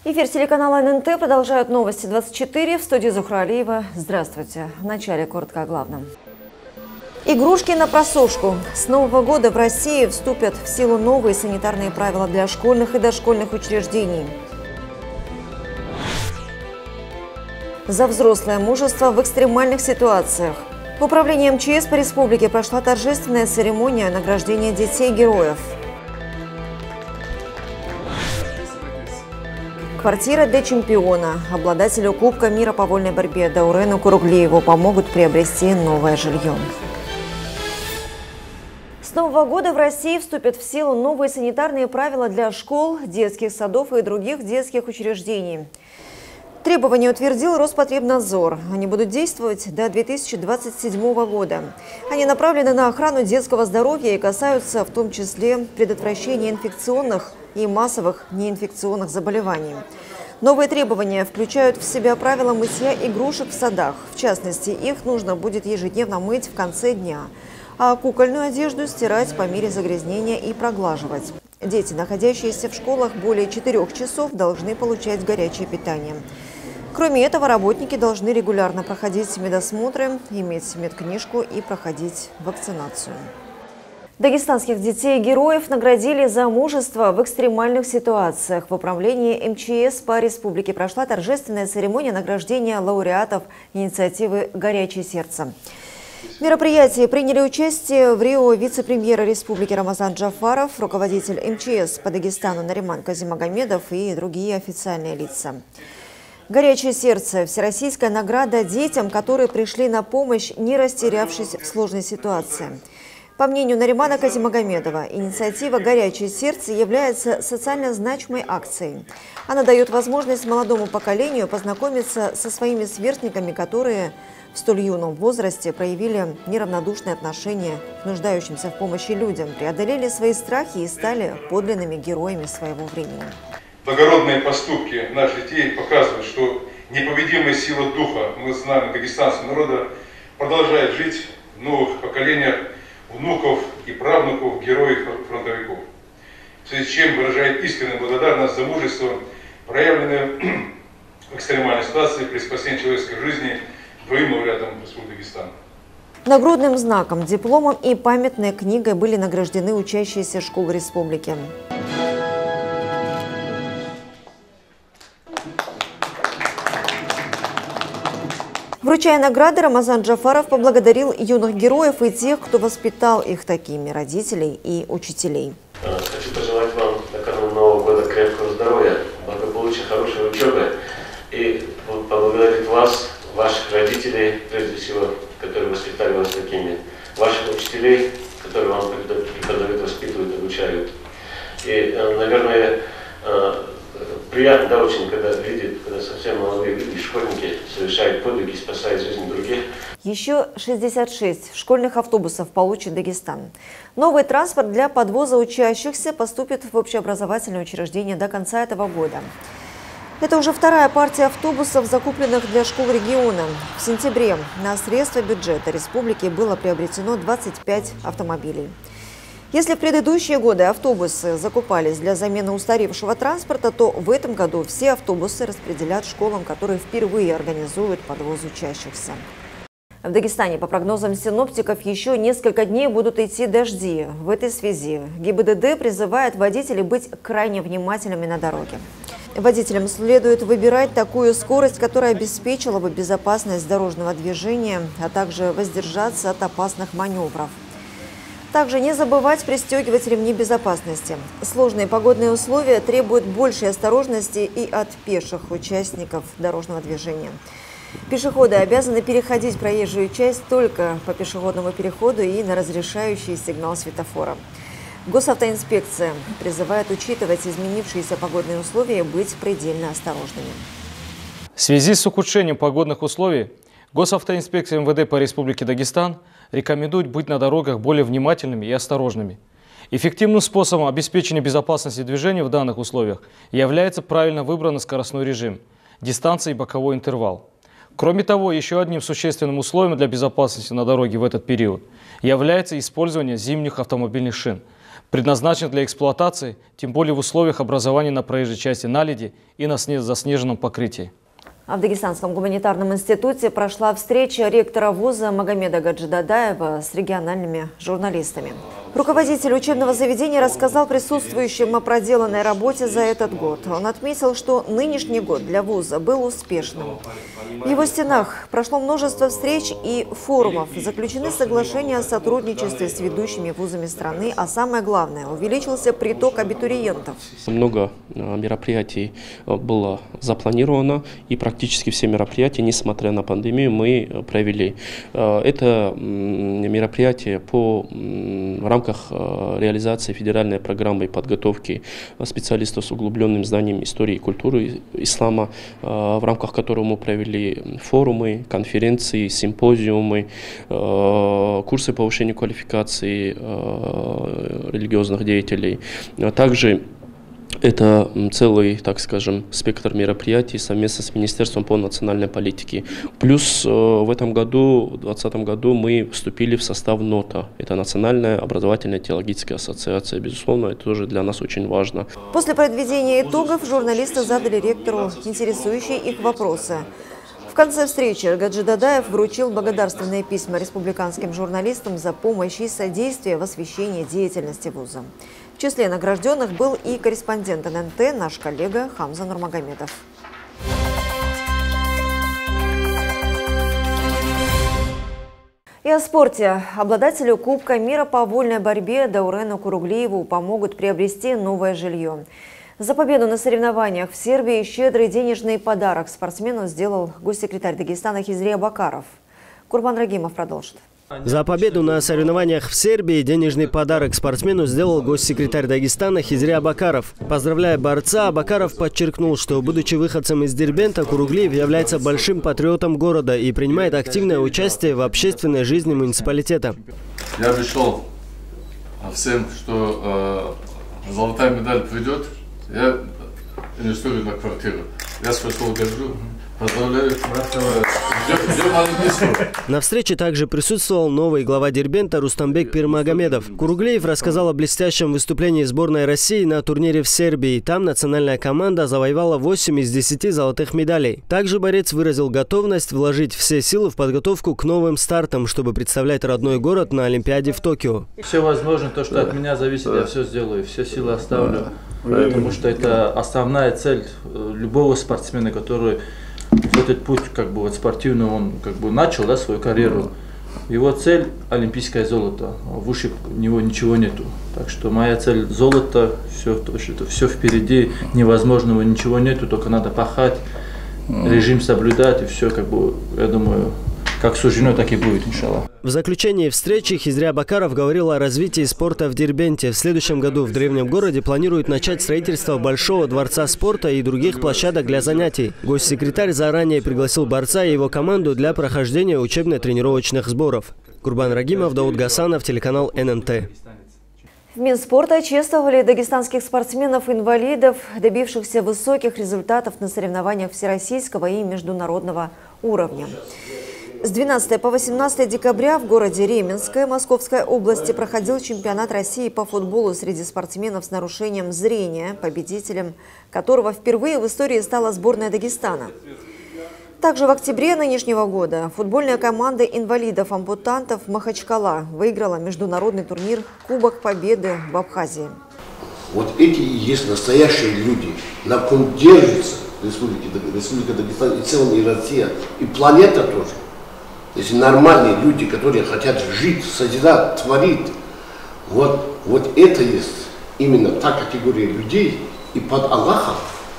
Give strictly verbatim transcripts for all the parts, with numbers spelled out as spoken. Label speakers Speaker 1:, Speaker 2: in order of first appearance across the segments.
Speaker 1: Эфир телеканала эн эн тэ продолжают новости двадцать четыре. В студии Зухра Алиева. Здравствуйте. В начале коротко о главном. Игрушки на просушку. С нового года в России вступят в силу новые санитарные правила для школьных и дошкольных учреждений. За взрослое мужество в экстремальных ситуациях. В управлении эм че эс по республике прошла торжественная церемония награждения детей-героев. Квартира для чемпиона. Обладателю Кубка мира по вольной борьбе Даурену Куруглееву помогут приобрести новое жилье. С нового года в России вступят в силу новые санитарные правила для школ, детских садов и других детских учреждений. Требования утвердил Роспотребнадзор. Они будут действовать до две тысячи двадцать седьмого года. Они направлены на охрану детского здоровья и касаются в том числе предотвращения инфекционных и массовых неинфекционных заболеваний. Новые требования включают в себя правила мытья игрушек в садах. В частности, их нужно будет ежедневно мыть в конце дня, а кукольную одежду стирать по мере загрязнения и проглаживать. Дети, находящиеся в школах более четырех часов, должны получать горячее питание. Кроме этого, работники должны регулярно проходить медосмотры, иметь медкнижку и проходить вакцинацию. Дагестанских детей-героев наградили за мужество в экстремальных ситуациях. В управлении эм че эс по республике прошла торжественная церемония награждения лауреатов инициативы «Горячее сердце». В мероприятии приняли участие в Рио вице-премьер республики Рамазан Джафаров, руководитель эм че эс по Дагестану Нариман Казимагомедов и другие официальные лица. «Горячее сердце» – всероссийская награда детям, которые пришли на помощь, не растерявшись в сложной ситуации. По мнению Наримана Казимагомедова, инициатива «Горячее сердце» является социально значимой акцией. Она дает возможность молодому поколению познакомиться со своими сверстниками, которые в столь юном возрасте проявили неравнодушное отношение к нуждающимся в помощи людям, преодолели свои страхи и стали подлинными героями своего времени.
Speaker 2: Благородные поступки наших детей показывают, что непобедимая сила духа, мы знаем, дагестанского народа, продолжает жить в новых поколениях внуков и правнуков героев-фронтовиков. В связи с чем выражает искреннюю благодарность за мужество, проявленное в экстремальной ситуации при спасении человеческой жизни двоим лауреатам Республики Дагестан.
Speaker 1: Нагрудным знаком, дипломом и памятной книгой были награждены учащиеся школ республики. Вручая награды, Рамазан Джафаров поблагодарил юных героев и тех, кто воспитал их такими, родителей и учителей.
Speaker 3: Хочу пожелать вам накануне Нового года крепкого здоровья, благополучия, хорошей учебы и поблагодарить вас, ваших родителей, прежде всего, которые воспитали вас такими, ваших учителей, которые вам преподают, воспитывают, обучают. И, наверное, приятно, да, очень, когда видят, когда совсем молодые люди, школьники совершают подвиги, спасают жизнь других.
Speaker 1: Еще шестьдесят шесть школьных автобусов получит Дагестан. Новый транспорт для подвоза учащихся поступит в общеобразовательные учреждения до конца этого года. Это уже вторая партия автобусов, закупленных для школ региона. В сентябре на средства бюджета республики было приобретено двадцать пять автомобилей. Если в предыдущие годы автобусы закупались для замены устаревшего транспорта, то в этом году все автобусы распределят школам, которые впервые организуют подвоз учащихся. В Дагестане, по прогнозам синоптиков, еще несколько дней будут идти дожди. В этой связи гэ и бэ дэ дэ призывает водителей быть крайне внимательными на дороге. Водителям следует выбирать такую скорость, которая обеспечила бы безопасность дорожного движения, а также воздержаться от опасных маневров. Также не забывать пристегивать ремни безопасности. Сложные погодные условия требуют большей осторожности и от пеших участников дорожного движения. Пешеходы обязаны переходить проезжую часть только по пешеходному переходу и на разрешающий сигнал светофора. Госавтоинспекция призывает учитывать изменившиеся погодные условия и быть предельно осторожными.
Speaker 4: В связи с ухудшением погодных условий Госавтоинспекция эм вэ дэ по Республике Дагестан рекомендует быть на дорогах более внимательными и осторожными. Эффективным способом обеспечения безопасности движения в данных условиях является правильно выбранный скоростной режим, дистанция и боковой интервал. Кроме того, еще одним существенным условием для безопасности на дороге в этот период является использование зимних автомобильных шин. предназначен для эксплуатации, тем более в условиях образования на проезжей части наледи и на заснеженном покрытии.
Speaker 1: А в Дагестанском гуманитарном институте прошла встреча ректора вуза Магомеда Гаджидадаева с региональными журналистами. Руководитель учебного заведения рассказал присутствующим о проделанной работе за этот год. Он отметил, что нынешний год для вуза был успешным. В его стенах прошло множество встреч и форумов. Заключены соглашения о сотрудничестве с ведущими вузами страны, а самое главное – увеличился приток абитуриентов.
Speaker 5: Много мероприятий было запланировано, и практически все мероприятия, несмотря на пандемию, мы провели. Это мероприятие по в рамках реализации федеральной программы подготовки специалистов с углубленным знанием истории и культуры ислама, в рамках которого мы провели форумы, конференции, симпозиумы, курсы повышения квалификации религиозных деятелей. Также это целый, так скажем, спектр мероприятий совместно с Министерством по национальной политике. Плюс в этом году, в две тысячи двадцатом году, мы вступили в состав НОТА. Это Национальная образовательная теологическая ассоциация. Безусловно, это тоже для нас очень важно.
Speaker 1: После подведения итогов журналисты задали ректору интересующие их вопросы. В конце встречи Гаджидадаев вручил благодарственные письма республиканским журналистам за помощь и содействие в освещении деятельности вуза. В числе награжденных был и корреспондент эн эн тэ, наш коллега Хамза Нурмагомедов. И о спорте. Обладателю Кубка мира по вольной борьбе Даурену Куруглиеву помогут приобрести новое жилье. За победу на соревнованиях в Сербии щедрый денежный подарок спортсмену сделал госсекретарь Дагестана Хизри Абакаров. Курбан Рагимов продолжит.
Speaker 6: За победу на соревнованиях в Сербии денежный подарок спортсмену сделал госсекретарь Дагестана Хизри Абакаров. Поздравляя борца, Абакаров подчеркнул, что, будучи выходцем из Дербента, Куруглиев является большим патриотом города и принимает активное участие в общественной жизни муниципалитета.
Speaker 7: Я решил всем, что э, золотая медаль придет, я инвестирую на квартиру. Я спасибо держу. Поздравляю.
Speaker 6: На встрече также присутствовал новый глава Дербента Рустамбек Пирмагомедов. Куруглиев рассказал о блестящем выступлении сборной России на турнире в Сербии. Там национальная команда завоевала восемь из десяти золотых медалей. Также борец выразил готовность вложить все силы в подготовку к новым стартам, чтобы представлять родной город на Олимпиаде в Токио.
Speaker 8: Все возможно, то, что от меня зависит, я все сделаю, все силы оставлю. Потому что это основная цель любого спортсмена, который этот путь как бы вот спортивный, он как бы начал, да, свою карьеру. Его цель – олимпийское золото, выше него ничего нету. Так что моя цель – золото, все, все впереди, невозможного ничего нету, только надо пахать, режим соблюдать, и все, как бы, я думаю, как суждено, так и будет, иншаллах.
Speaker 6: В заключении встречи Хизри Абакаров говорил о развитии спорта в Дербенте. В следующем году в древнем городе планируют начать строительство большого дворца спорта и других площадок для занятий. Госсекретарь заранее пригласил борца и его команду для прохождения учебно-тренировочных сборов. Курбан Рагимов, Дауд Гасанов, телеканал эн эн тэ.
Speaker 1: В Минспорта чествовали дагестанских спортсменов-инвалидов, добившихся высоких результатов на соревнованиях всероссийского и международного уровня. С двенадцатого по восемнадцатое декабря в городе Ременской Московской области проходил чемпионат России по футболу среди спортсменов с нарушением зрения, победителем которого впервые в истории стала сборная Дагестана. Также в октябре нынешнего года футбольная команда инвалидов-ампутантов «Махачкала» выиграла международный турнир «Кубок Победы» в Абхазии.
Speaker 9: Вот эти и есть настоящие люди, на ком держится Республика, Республика Дагестан и в целом и Россия, и планета тоже. Если нормальные люди, которые хотят жить, созидать, творить, вот, вот это есть именно та категория людей и под Аллахом,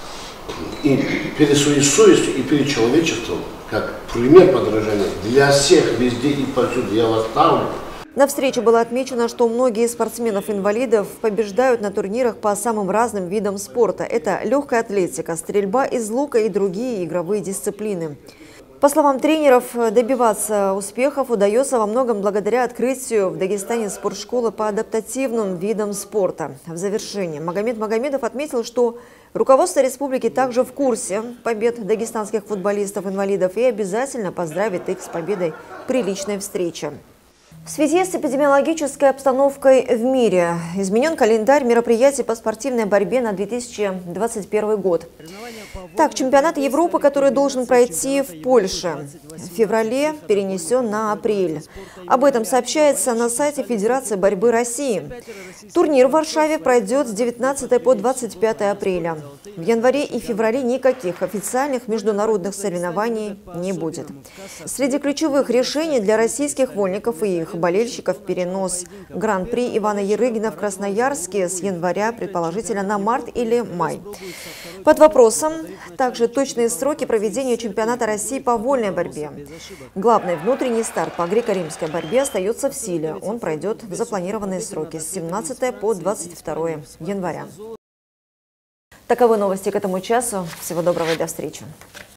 Speaker 9: и перед своей совестью, и перед человечеством, как пример подражания для всех, везде и повсюду я вас ставлю.
Speaker 1: На встрече было отмечено, что многие спортсменов-инвалидов побеждают на турнирах по самым разным видам спорта. Это легкая атлетика, стрельба из лука и другие игровые дисциплины. По словам тренеров, добиваться успехов удается во многом благодаря открытию в Дагестане спортшколы по адаптативным видам спорта. В завершение Магомед Магомедов отметил, что руководство республики также в курсе побед дагестанских футболистов-инвалидов и обязательно поздравит их с победой при личной встрече. В связи с эпидемиологической обстановкой в мире изменен календарь мероприятий по спортивной борьбе на две тысячи двадцать первый год. Так, чемпионат Европы, который должен пройти в Польше в феврале, перенесен на апрель. Об этом сообщается на сайте Федерации борьбы России. Турнир в Варшаве пройдет с девятнадцатого по двадцать пятое апреля. В январе и феврале никаких официальных международных соревнований не будет. Среди ключевых решений для российских вольников и их болельщиков перенос Гран-при Ивана Ярыгина в Красноярске с января, предположительно, на март или май. Под вопросом также точные сроки проведения чемпионата России по вольной борьбе. Главный внутренний старт по греко-римской борьбе остается в силе. Он пройдет в запланированные сроки с семнадцатого по двадцать второе января. Таковы новости к этому часу. Всего доброго и до встречи.